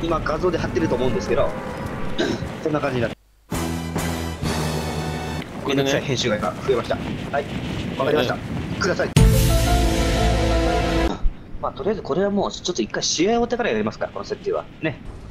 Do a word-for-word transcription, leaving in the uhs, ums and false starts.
今画像で貼ってると思うんですけどこんな感じになって、めんどくさい編集が今増えました。はい、わかりました、ください。まあとりあえずこれはもうちょっと一回試合を終わってからやりますか、この設定はね。